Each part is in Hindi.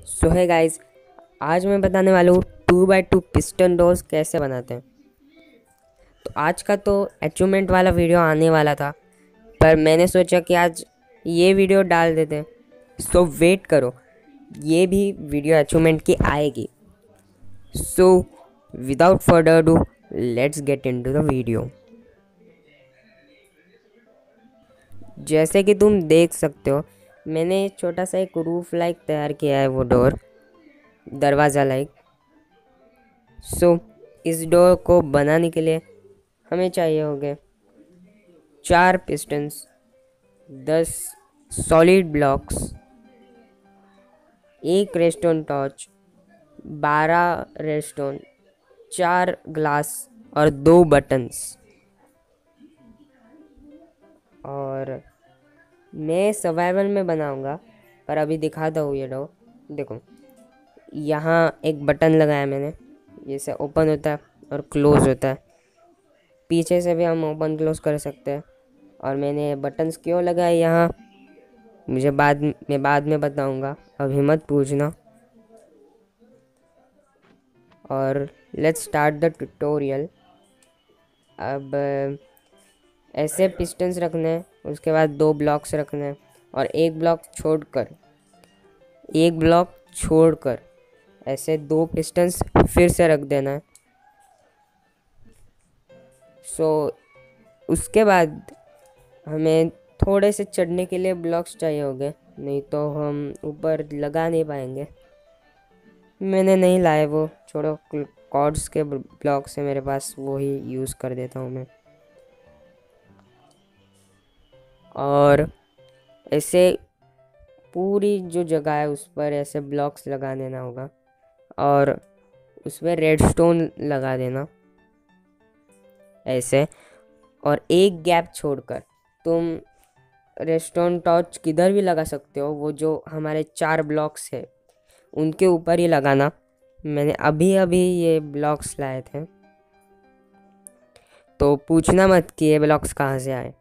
सो है गाइस, आज मैं बताने वाला हूँ 2x2 पिस्टन डोर्स कैसे बनाते हैं। तो आज का तो अचीवमेंट वाला वीडियो आने वाला था, पर मैंने सोचा कि आज ये वीडियो डाल देते हैं। सो वेट करो, ये भी वीडियो अचीवमेंट की आएगी। So without further do, let's get into the video. जैसे कि तुम देख सकते हो, मैंने छोटा सा एक रूफ लाइक तैयार किया है, वो डोर दरवाज़ा लाइक। सो इस डोर को बनाने के लिए हमें चाहिए होंगे 4 पिस्टन्स, 10 सॉलिड ब्लॉक्स, एक रेस्टोन टॉर्च, 12 रेस्टोन, 4 ग्लास और 2 बटन्स। और मैं सर्वाइवल में बनाऊंगा, पर अभी दिखाता हूँ ये डोर। देखो, यहाँ एक बटन लगाया मैंने, जैसे ओपन होता है और क्लोज होता है। पीछे से भी हम ओपन क्लोज कर सकते हैं। और मैंने बटन्स क्यों लगाए यहाँ, मुझे बाद में बताऊंगा, अभी मत पूछना। और लेट्स स्टार्ट द ट्यूटोरियल। अब ऐसे पिस्टन्स रखने हैं, उसके बाद 2 ब्लॉक्स रखने हैं और एक ब्लॉक छोड़कर ऐसे 2 पिस्टन्स फिर से रख देना है। सो उसके बाद हमें थोड़े से चढ़ने के लिए ब्लॉक्स चाहिए होंगे, नहीं तो हम ऊपर लगा नहीं पाएंगे। मैंने नहीं लाए वो, छोड़ो, कॉर्ड्स के ब्लॉक से मेरे पास, वो ही यूज़ कर देता हूँ मैं। और ऐसे पूरी जो जगह है उस पर ऐसे ब्लॉक्स लगा देना होगा और उसमें रेडस्टोन लगा देना ऐसे। और एक गैप छोड़कर तुम रेडस्टोन टॉर्च किधर भी लगा सकते हो, वो जो हमारे 4 ब्लॉक्स है उनके ऊपर ही लगाना। मैंने अभी अभी ये ब्लॉक्स लाए थे, तो पूछना मत कि ये ब्लॉक्स कहाँ से आए।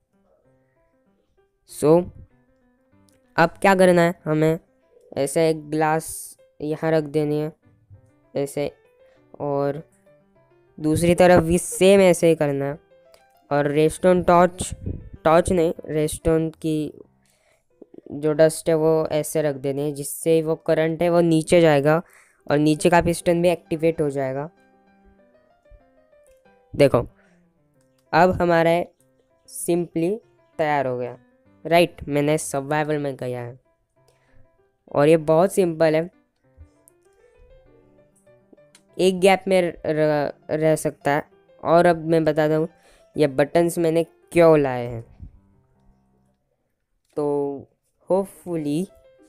सो अब क्या करना है, हमें ऐसे एक ग्लास यहाँ रख देनी है ऐसे, और दूसरी तरफ भी सेम ऐसे ही करना है। और रेस्टोन टॉर्च नहीं, रेस्टोन की जो डस्ट है वो ऐसे रख देनी है, जिससे वो करंट है वो नीचे जाएगा और नीचे का पिस्टन भी एक्टिवेट हो जाएगा। देखो, अब हमारा सिंपली तैयार हो गया। राइट, मैंने सर्वाइवल में किया है और ये बहुत सिंपल है, एक गैप में रह सकता है। और अब मैं बताता हूँ ये बटन्स मैंने क्यों लाए हैं। तो होपफुली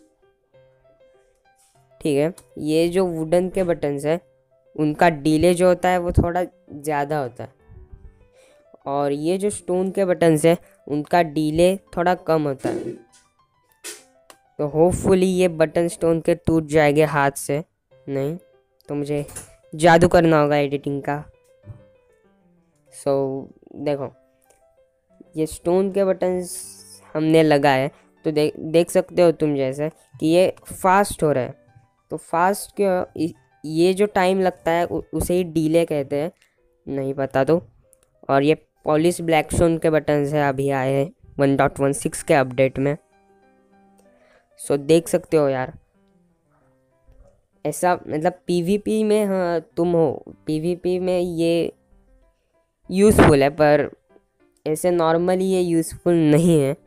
ठीक है, ये जो वुडन के बटन्स हैं उनका डिले जो होता है वो थोड़ा ज़्यादा होता है, और ये जो स्टोन के बटन्स हैं उनका डिले थोड़ा कम होता है। तो होपफुली ये बटन स्टोन के टूट जाएंगे हाथ से, नहीं तो मुझे जादू करना होगा एडिटिंग का। सो देखो, ये स्टोन के बटन्स हमने लगाए, तो देख सकते हो तुम जैसे कि ये फास्ट हो रहा है। तो फास्ट क्यों, ये जो टाइम लगता है उसे ही डीले कहते हैं, नहीं पता तो। और ये पॉलिश ब्लैक स्टोन के बटन्स हैं, अभी आए हैं 1.16 के अपडेट में। सो देख सकते हो यार, ऐसा मतलब पीवीपी में, हाँ तुम हो पीवीपी में ये यूज़फुल है, पर ऐसे नॉर्मली ये यूज़फुल नहीं है,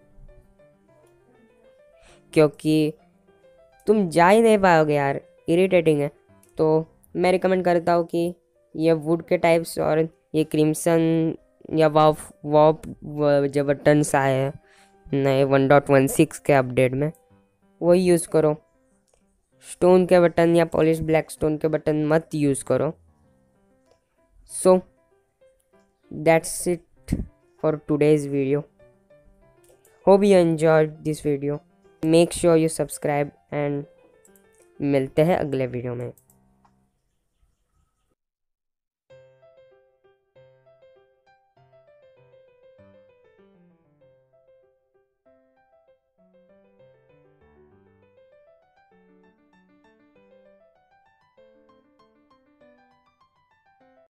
क्योंकि तुम जा ही नहीं पाओगे यार, इरिटेटिंग है। तो मैं रिकमेंड करता हूँ कि ये वुड के टाइप्स और ये क्रिम्सन या वॉप जो बटन्स आए हैं नए 1.16 के अपडेट में, वही यूज़ करो। स्टोन के बटन या पॉलिश ब्लैक स्टोन के बटन मत यूज़ करो। So that's it for today's video. Hope you enjoyed this video. Make sure you subscribe and मिलते हैं अगले वीडियो में।